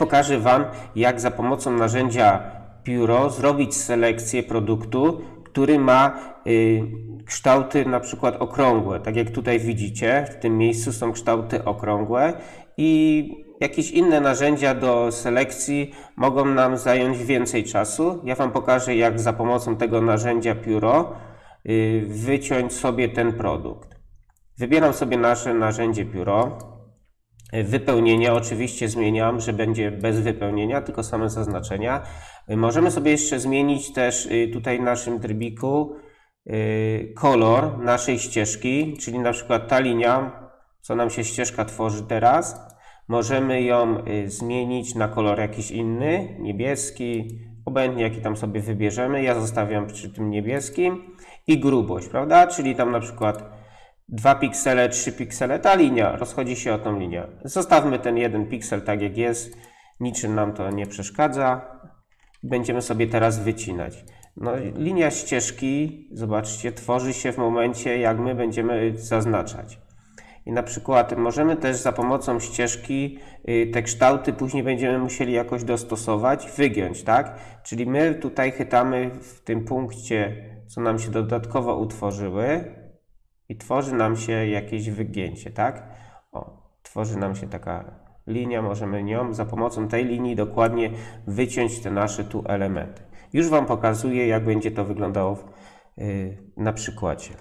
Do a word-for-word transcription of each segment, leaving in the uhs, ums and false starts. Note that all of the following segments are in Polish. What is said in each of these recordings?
pokażę Wam, jak za pomocą narzędzia pióro zrobić selekcję produktu, który ma y, kształty na przykład okrągłe. Tak jak tutaj widzicie, w tym miejscu są kształty okrągłe i jakieś inne narzędzia do selekcji mogą nam zająć więcej czasu. Ja Wam pokażę, jak za pomocą tego narzędzia pióro y, wyciąć sobie ten produkt. Wybieram sobie nasze narzędzie pióro. Wypełnienie oczywiście zmieniam, że będzie bez wypełnienia, tylko same zaznaczenia. Możemy sobie jeszcze zmienić też tutaj w naszym trybiku kolor naszej ścieżki, czyli na przykład ta linia, co nam się ścieżka tworzy teraz, możemy ją zmienić na kolor jakiś inny, niebieski, obojętnie jaki tam sobie wybierzemy. Ja zostawiam przy tym niebieskim i grubość, prawda? Czyli tam na przykład dwa piksele, trzy piksele, ta linia rozchodzi się o tą linię. Zostawmy ten jeden piksel tak jak jest, niczym nam to nie przeszkadza. Będziemy sobie teraz wycinać. No, linia ścieżki, zobaczcie, tworzy się w momencie, jak my będziemy zaznaczać. I na przykład możemy też za pomocą ścieżki te kształty później będziemy musieli jakoś dostosować, wygiąć, tak? Czyli my tutaj chytamy w tym punkcie, co nam się dodatkowo utworzyły, i tworzy nam się jakieś wygięcie, tak? O, tworzy nam się taka linia, możemy nią za pomocą tej linii dokładnie wyciąć te nasze tu elementy. Już Wam pokazuję, jak będzie to wyglądało w, yy, na przykładzie.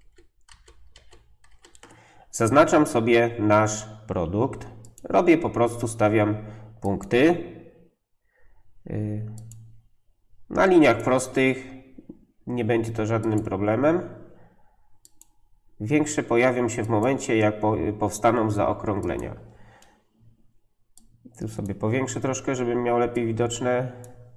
Zaznaczam sobie nasz produkt. Robię po prostu, stawiam punkty. Yy, na liniach prostych nie będzie to żadnym problemem. Większe pojawią się w momencie, jak powstaną zaokrąglenia. Tu sobie powiększę troszkę, żebym miał lepiej widoczne.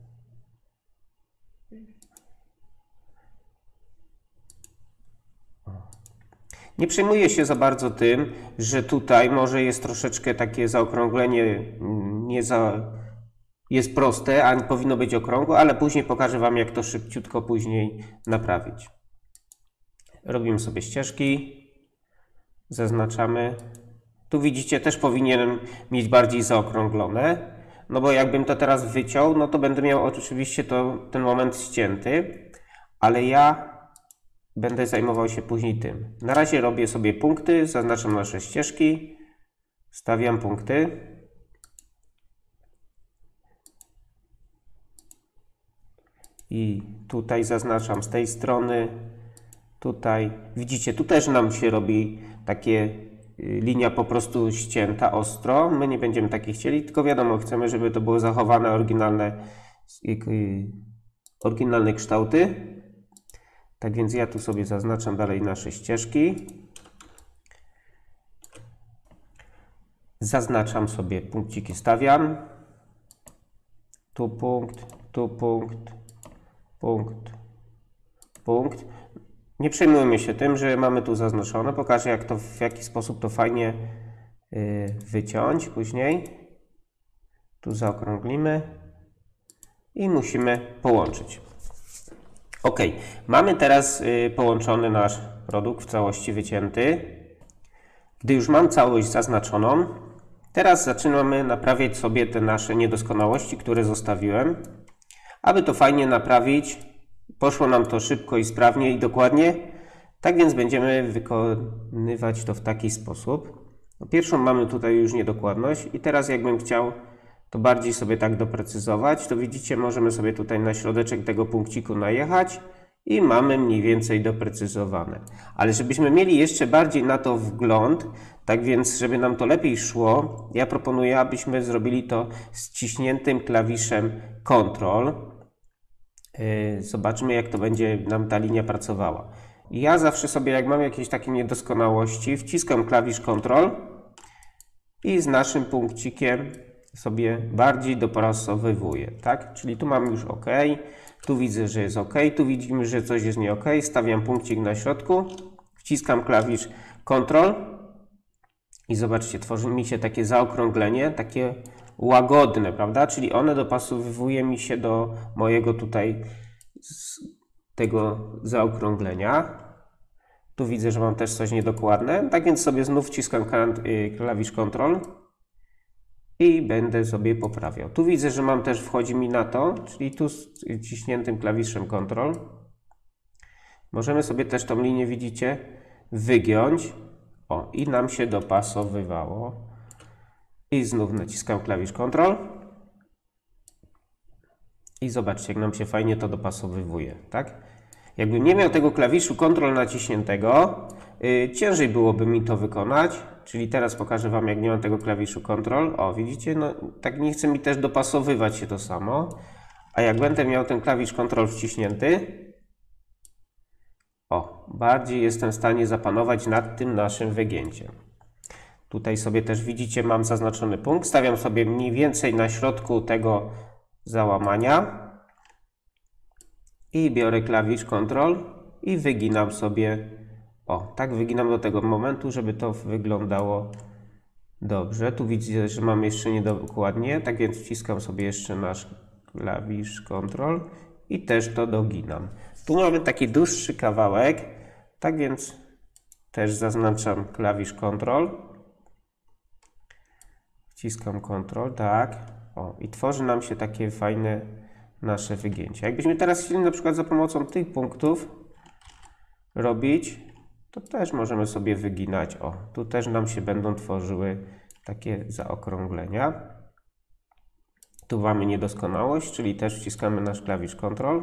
Nie przejmuję się za bardzo tym, że tutaj może jest troszeczkę takie zaokrąglenie, nie za, jest proste, a powinno być okrągłe, ale później pokażę Wam, jak to szybciutko później naprawić. Robimy sobie ścieżki, zaznaczamy. Tu widzicie, też powinienem mieć bardziej zaokrąglone, no bo jakbym to teraz wyciął, no to będę miał oczywiście to, ten moment ścięty, ale ja będę zajmował się później tym. Na razie robię sobie punkty, zaznaczam nasze ścieżki, stawiam punkty. I tutaj zaznaczam z tej strony. Tutaj, widzicie, tu też nam się robi takie linia po prostu ścięta ostro. My nie będziemy takiej chcieli, tylko wiadomo, chcemy, żeby to były zachowane oryginalne, oryginalne kształty. Tak więc ja tu sobie zaznaczam dalej nasze ścieżki. Zaznaczam sobie punkciki, stawiam. Tu punkt, tu punkt, punkt, punkt. Nie przejmujmy się tym, że mamy tu zaznaczone. Pokażę, jak to, w jaki sposób to fajnie yy, wyciąć później. Tu zaokrąglimy i musimy połączyć. Ok, mamy teraz yy, połączony nasz produkt w całości wycięty. Gdy już mam całość zaznaczoną, teraz zaczynamy naprawiać sobie te nasze niedoskonałości, które zostawiłem. Aby to fajnie naprawić, poszło nam to szybko i sprawnie i dokładnie, tak więc będziemy wykonywać to w taki sposób. No, pierwszą mamy tutaj już niedokładność i teraz jakbym chciał to bardziej sobie tak doprecyzować, to widzicie, możemy sobie tutaj na środeczek tego punkciku najechać i mamy mniej więcej doprecyzowane. Ale żebyśmy mieli jeszcze bardziej na to wgląd, tak więc żeby nam to lepiej szło, ja proponuję, abyśmy zrobili to z ciśniętym klawiszem Ctrl. Zobaczmy, jak to będzie nam ta linia pracowała. Ja zawsze sobie, jak mam jakieś takie niedoskonałości, wciskam klawisz Ctrl i z naszym punkcikiem sobie bardziej dopracowywuję, tak? Czyli tu mam już OK, tu widzę, że jest OK, tu widzimy, że coś jest nie OK, stawiam punkcik na środku, wciskam klawisz Ctrl i zobaczcie, tworzy mi się takie zaokrąglenie, takie łagodne, prawda? Czyli one dopasowuje mi się do mojego tutaj tego zaokrąglenia. Tu widzę, że mam też coś niedokładne. Tak więc sobie znów wciskam klawisz Ctrl i będę sobie poprawiał. Tu widzę, że mam też, wchodzi mi na to, czyli tu z ciśniętym klawiszem Ctrl. Możemy sobie też tą linię, widzicie, wygiąć. O, i nam się dopasowywało. I znów naciskam klawisz Ctrl. I zobaczcie, jak nam się fajnie to dopasowywuje, tak? Jakbym nie miał tego klawiszu Ctrl naciśniętego, yy, ciężej byłoby mi to wykonać. Czyli teraz pokażę Wam, jak nie mam tego klawiszu Ctrl. O, widzicie, no tak nie chce mi też dopasowywać się to samo. A jak będę miał ten klawisz Ctrl wciśnięty, o, bardziej jestem w stanie zapanować nad tym naszym wygięciem. Tutaj sobie też widzicie, mam zaznaczony punkt. Stawiam sobie mniej więcej na środku tego załamania i biorę klawisz Ctrl i wyginam sobie. O, tak wyginam do tego momentu, żeby to wyglądało dobrze. Tu widzicie, że mam jeszcze niedokładnie, tak więc wciskam sobie jeszcze nasz klawisz Ctrl i też to doginam. Tu mamy taki dłuższy kawałek, tak więc też zaznaczam klawisz Ctrl. Wciskam Ctrl, tak. O, i tworzy nam się takie fajne nasze wygięcia. Jakbyśmy teraz chcieli na przykład za pomocą tych punktów robić, to też możemy sobie wyginać. O, tu też nam się będą tworzyły takie zaokrąglenia. Tu mamy niedoskonałość, czyli też wciskamy nasz klawisz Ctrl.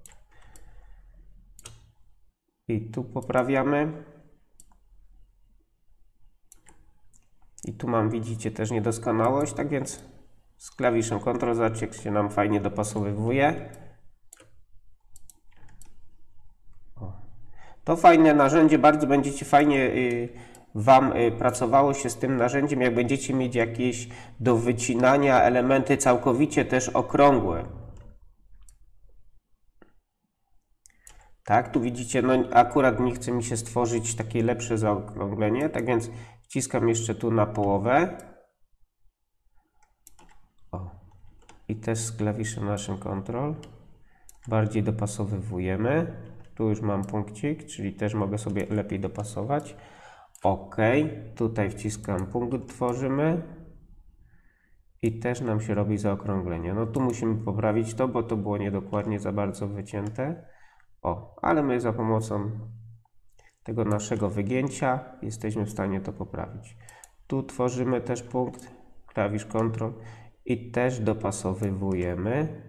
I tu poprawiamy. I tu mam, widzicie, też niedoskonałość, tak więc z klawiszem Ctrl, zobaczcie, jak się nam fajnie dopasowywuje. O. To fajne narzędzie, bardzo będziecie fajnie y, Wam y, pracowało się z tym narzędziem, jak będziecie mieć jakieś do wycinania elementy całkowicie też okrągłe. Tak, tu widzicie, no akurat nie chce mi się stworzyć takie lepsze zaokrąglenie, tak więc wciskam jeszcze tu na połowę. O. I też z klawiszem naszym Ctrl bardziej dopasowywujemy. Tu już mam punkcik, czyli też mogę sobie lepiej dopasować. OK, tutaj wciskam punkt, tworzymy i też nam się robi zaokrąglenie. No tu musimy poprawić to, bo to było niedokładnie za bardzo wycięte. O, ale my za pomocą tego naszego wygięcia jesteśmy w stanie to poprawić. Tu tworzymy też punkt, klawisz Ctrl i też dopasowywujemy.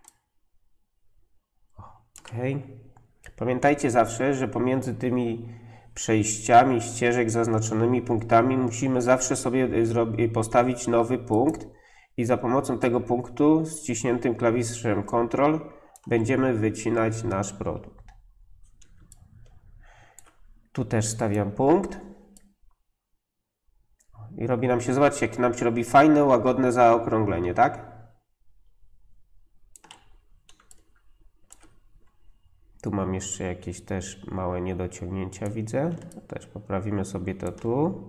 OK. Pamiętajcie zawsze, że pomiędzy tymi przejściami ścieżek zaznaczonymi punktami musimy zawsze sobie postawić nowy punkt i za pomocą tego punktu z ściśniętym klawiszem Ctrl będziemy wycinać nasz produkt. Tu też stawiam punkt i robi nam się, zobaczcie, jak nam się robi fajne, łagodne zaokrąglenie, tak? Tu mam jeszcze jakieś też małe niedociągnięcia, widzę. Też poprawimy sobie to tu.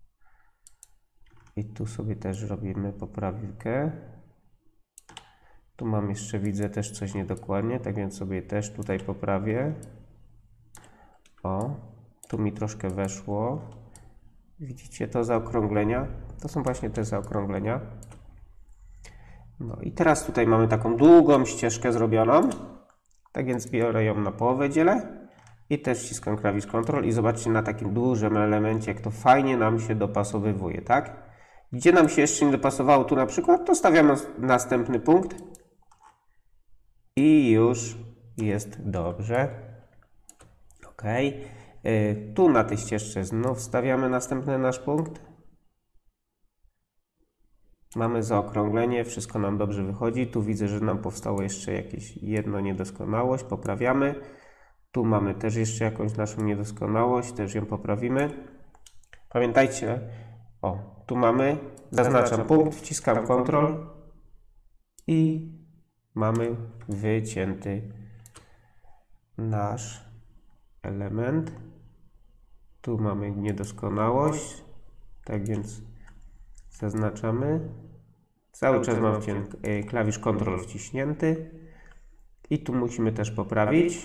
I tu sobie też robimy poprawkę. Tu mam jeszcze, widzę, też coś niedokładnie, tak więc sobie też tutaj poprawię. O, tu mi troszkę weszło. Widzicie to zaokrąglenia? To są właśnie te zaokrąglenia. No i teraz tutaj mamy taką długą ścieżkę zrobioną. Tak więc biorę ją na połowę, dzielę i też wciskam klawisz Ctrl i zobaczcie na takim dużym elemencie, jak to fajnie nam się dopasowywuje, tak? Gdzie nam się jeszcze nie dopasowało, tu na przykład, to stawiamy następny punkt i już jest dobrze. OK. Yy, tu na tej ścieżce znów stawiamy następny nasz punkt. Mamy zaokrąglenie, wszystko nam dobrze wychodzi. Tu widzę, że nam powstało jeszcze jakieś jedno niedoskonałość, poprawiamy. Tu mamy też jeszcze jakąś naszą niedoskonałość, też ją poprawimy. Pamiętajcie, o, tu mamy, zaznaczam punkt, wciskam Ctrl i mamy wycięty nasz element. Tu mamy niedoskonałość, tak więc zaznaczamy. Cały czas mam klawisz Ctrl wciśnięty i tu musimy też poprawić.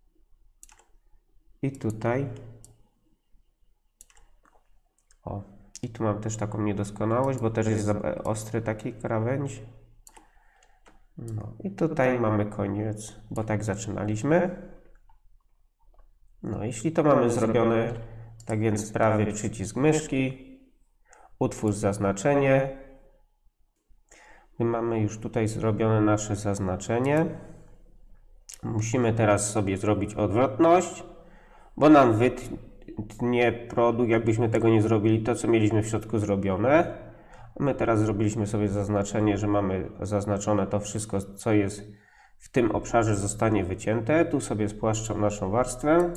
I tutaj. O, I tu mam też taką niedoskonałość, bo też jest za ostry taki krawędź. No i tutaj mamy koniec, bo tak zaczynaliśmy. No, jeśli to mamy zrobione, tak więc prawy przycisk myszki, utwórz zaznaczenie. My mamy już tutaj zrobione nasze zaznaczenie. Musimy teraz sobie zrobić odwrotność, bo nam wytnie produkt, jakbyśmy tego nie zrobili, to co mieliśmy w środku zrobione. My teraz zrobiliśmy sobie zaznaczenie, że mamy zaznaczone to wszystko, co jest w tym obszarze, zostanie wycięte. Tu sobie spłaszczam naszą warstwę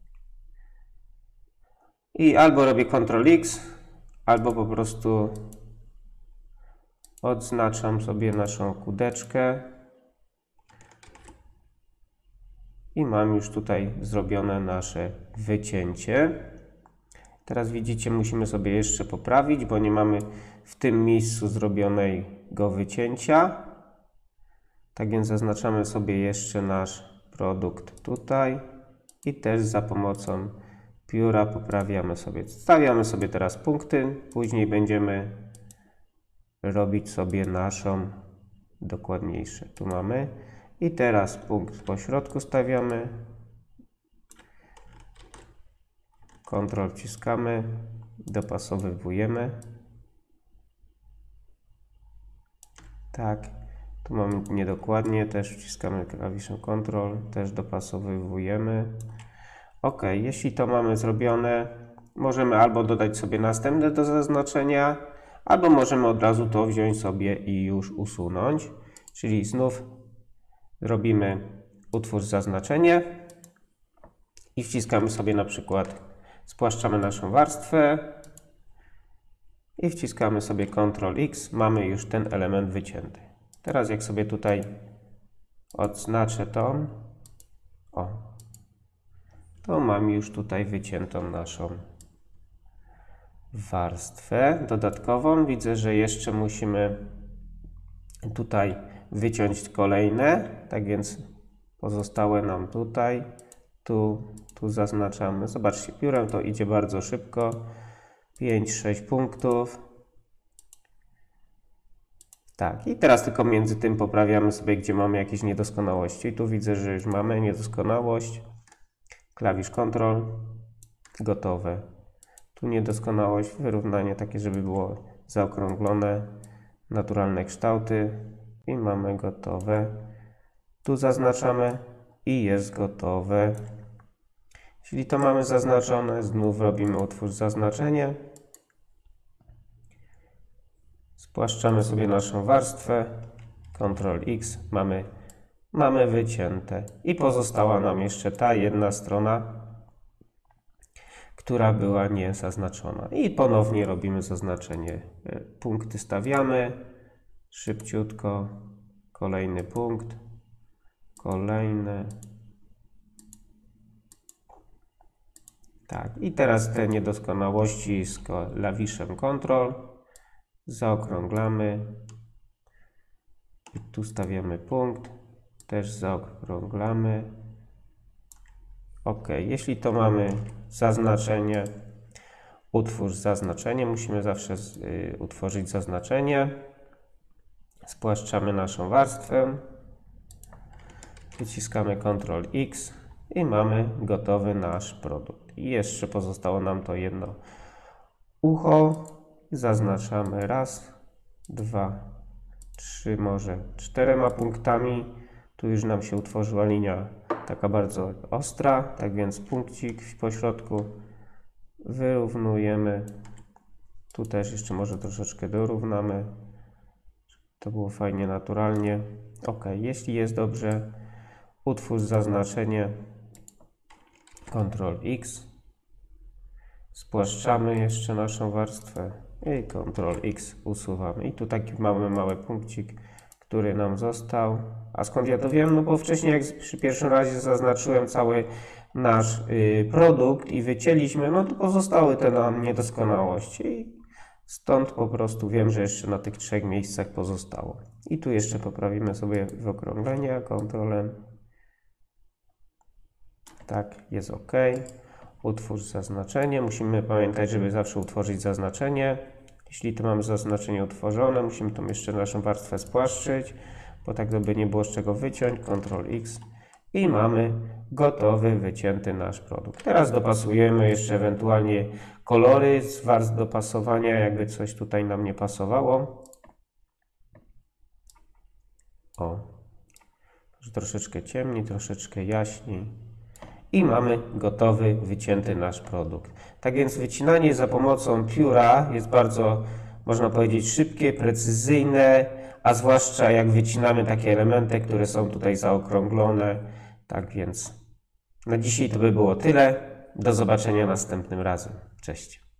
i albo robię kontrol X, albo po prostu odznaczam sobie naszą kudeczkę i mam już tutaj zrobione nasze wycięcie. Teraz widzicie, musimy sobie jeszcze poprawić, bo nie mamy w tym miejscu zrobionego wycięcia. Tak więc zaznaczamy sobie jeszcze nasz produkt tutaj i też za pomocą pióra poprawiamy sobie. Stawiamy sobie teraz punkty, później będziemy robić sobie naszą dokładniejsze. Tu mamy i teraz punkt po środku stawiamy. Ctrl wciskamy, dopasowywujemy. Tak, tu mamy niedokładnie, też wciskamy klawiszem Ctrl, też dopasowywujemy. OK, jeśli to mamy zrobione, możemy albo dodać sobie następne do zaznaczenia, albo możemy od razu to wziąć sobie i już usunąć. Czyli znów robimy utwórz zaznaczenie i wciskamy sobie na przykład, spłaszczamy naszą warstwę i wciskamy sobie kontrol X, mamy już ten element wycięty. Teraz jak sobie tutaj odznaczę to, o, to mam już tutaj wyciętą naszą warstwę dodatkową. Widzę, że jeszcze musimy tutaj wyciąć kolejne, tak więc pozostałe nam tutaj, tu, tu zaznaczamy. Zobaczcie, piórem to idzie bardzo szybko. pięć sześć punktów. Tak, i teraz tylko między tym poprawiamy sobie, gdzie mamy jakieś niedoskonałości. I tu widzę, że już mamy niedoskonałość. Klawisz Ctrl, gotowe. Tu niedoskonałość, wyrównanie takie, żeby było zaokrąglone, naturalne kształty i mamy gotowe. Tu zaznaczamy i jest gotowe. Jeśli to mamy zaznaczone, znów robimy utwórz zaznaczenie. Spłaszczamy sobie naszą warstwę, kontrol X, mamy, mamy wycięte. I pozostała nam jeszcze ta jedna strona, która była niezaznaczona. I ponownie robimy zaznaczenie. Punkty stawiamy, szybciutko, kolejny punkt, kolejny. Tak, i teraz te niedoskonałości z klawiszem Ctrl zaokrąglamy. I tu stawiamy punkt, też zaokrąglamy. OK, jeśli to mamy zaznaczenie, utwórz zaznaczenie, musimy zawsze y, utworzyć zaznaczenie. Spłaszczamy naszą warstwę, wyciskamy kontrol X i mamy gotowy nasz produkt. I jeszcze pozostało nam to jedno ucho. Zaznaczamy raz, dwa, trzy, może czterema punktami. Tu już nam się utworzyła linia taka bardzo ostra, tak więc punkcik po środku wyrównujemy. Tu też jeszcze może troszeczkę dorównamy, żeby to było fajnie naturalnie. OK, jeśli jest dobrze, utwórz zaznaczenie, kontrol X, spłaszczamy jeszcze naszą warstwę i kontrol X usuwamy. I tu taki mamy mały punkcik, który nam został. A skąd ja to wiem? No bo wcześniej, jak przy pierwszym razie zaznaczyłem cały nasz y, produkt i wycięliśmy, no to pozostały te nam niedoskonałości. I stąd po prostu wiem, że jeszcze na tych trzech miejscach pozostało. I tu jeszcze poprawimy sobie wyokrąglenia kontrolem. Tak, jest OK. Utwórz zaznaczenie. Musimy pamiętać, żeby zawsze utworzyć zaznaczenie. Jeśli tu mamy zaznaczenie utworzone, musimy tą jeszcze naszą warstwę spłaszczyć, bo tak by nie było z czego wyciąć. kontrol X i mamy gotowy, wycięty nasz produkt. Teraz dopasujemy jeszcze ewentualnie kolory z warstw dopasowania, jakby coś tutaj nam nie pasowało. O, troszeczkę ciemniej, troszeczkę jaśniej. I mamy gotowy, wycięty nasz produkt. Tak więc wycinanie za pomocą pióra jest bardzo, można powiedzieć, szybkie, precyzyjne, a zwłaszcza jak wycinamy takie elementy, które są tutaj zaokrąglone. Tak więc na dzisiaj to by było tyle. Do zobaczenia następnym razem. Cześć.